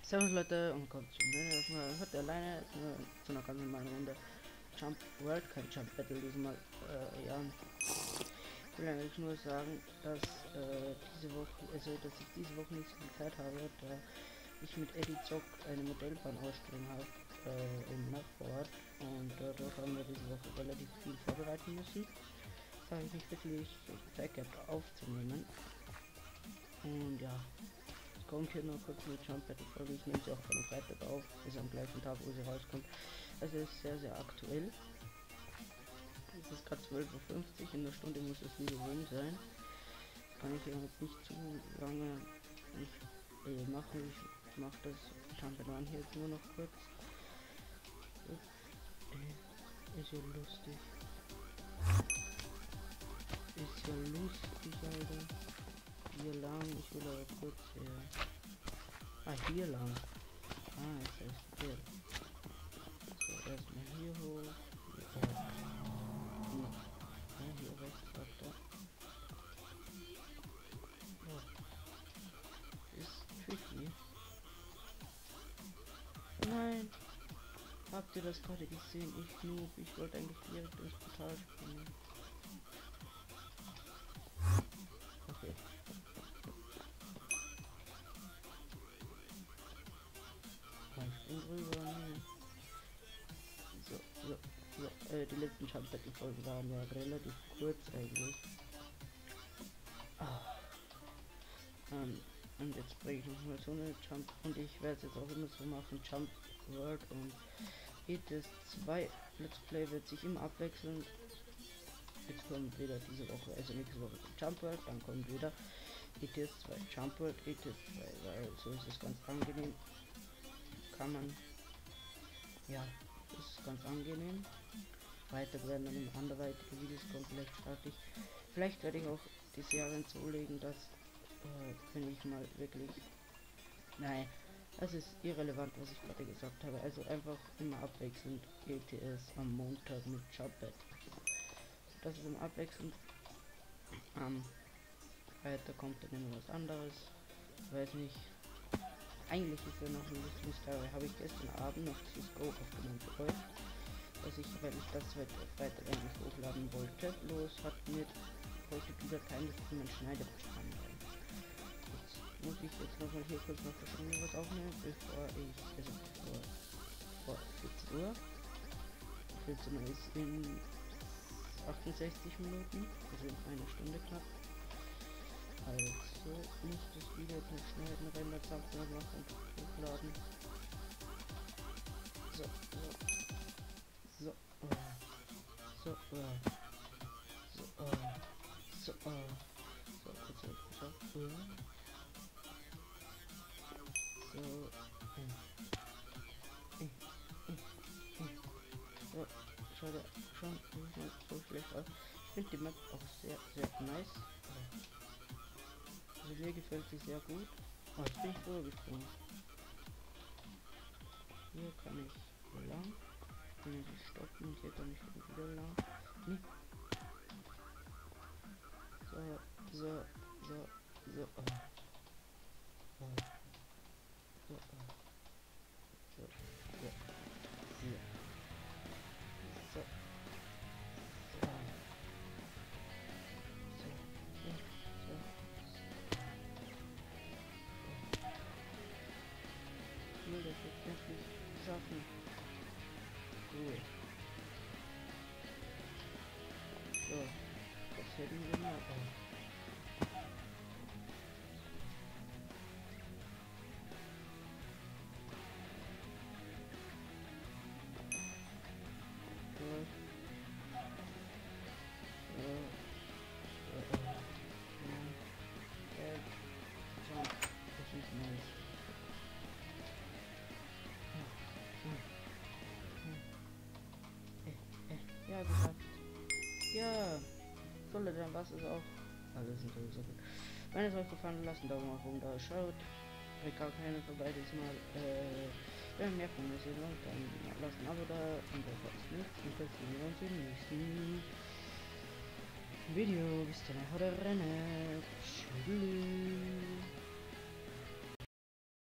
Servus Leute und kommt heute alleine zu einer ganz normalen Runde Jump World, kein Jump Battle diesmal. Ja, ich will eigentlich nur sagen, dass diese Woche, also dass ich diese Woche nicht so viel Zeit habe, da ich mit Eddie Zock eine Modellbahnausstellung habe im Nachbarort und dadurch haben wir diese Woche relativ viel vorbereiten müssen. Das habe ich nicht wirklich Zeit gehabt aufzunehmen. Und ja, kommt hier noch kurz eine Jump Battle Folge. Ich nehme sie auch von am Freitag auf, ist am gleichen Tag, wo sie rauskommt. Also ist sehr, sehr aktuell. Es ist gerade 12:50 Uhr, in der Stunde muss es wieder rum sein. Kann ich jetzt nicht zu lange nicht, machen. Ich mache das Jump Battle hier jetzt nur noch kurz. Ist ja lustig. Ist ja lustig, Alter. Hier lang, ich will aber kurz hier lang. Jetzt ist der. So, erstmal hier hoch. Hier rechts sagt er. Ist tricky. Nein! Habt ihr das gerade gesehen? Ich Noob. Ich wollte eigentlich direkt ins Portal springen. Okay. Ich bin drüber. Nee. So. Die letzten Jump Battle Folgen waren ja relativ kurz eigentlich. Und jetzt bringe ich noch mal so eine Jump und ich werde es jetzt auch immer so machen, Jump World und ETS 2 Let's Play wird sich immer abwechseln. Jetzt kommt wieder diese Woche, also nächste Woche Jump World, dann kommt wieder ETS 2 Jump World, ETS 2, weil so ist es ganz angenehm. Kann man, ja, das ist ganz angenehm. Weiter werden dann immer anderweitige Videos kommen, vielleicht werde ich auch die Serien so legen, dass wenn ich mal wirklich, nein, das ist irrelevant, was ich gerade gesagt habe. Also einfach immer abwechselnd ETS am Montag mit Jumpet. Das ist immer abwechselnd. Am Freitag kommt dann immer was anderes. Ich weiß nicht. Eigentlich ist ja noch ein bisschen Story. Habe ich gestern Abend noch Cisco aufgenommen für euch. Dass ich, weil ich das heute Freitag eigentlich hochladen wollte. Bloß hat mir heute dieser kein Schneideprogramm rein. Muss ich jetzt noch mal hier kurz noch was aufnehmen, bevor ich, also vor 14 Uhr. 14 Uhr ist in 68 Minuten, also in einer Stunde knapp. Also muss das Video noch schnell einen Renderzapfer machen und hochladen. So, so, so, kurz geschafft. So, so, schaut ja schon so schlecht aus. Ich finde die Map auch sehr, sehr nice. Also mir gefällt sie sehr gut. Oh, jetzt bin ich vorgesprungen. Hier kann ich lang. Kann ich stoppen und hier kann ich wieder lang. Nee. So. Das jetzt endlich schaffen. Cool. So, das hätten wir mal auf. Das ist nice. Ja, geschafft. Ja, Solle, dann was ist auch. Alles sind so gut. Wenn es euch gefallen, lasst einen Daumen nach oben da. Schaut, wenn gar keine vorbei diesmal. Wenn mehr von mir sehen wollt, dann lasst ein Abo da und das war's nichts. Und dann sehen wir uns im nächsten Video. Bis dann, haut rein. Tschüss.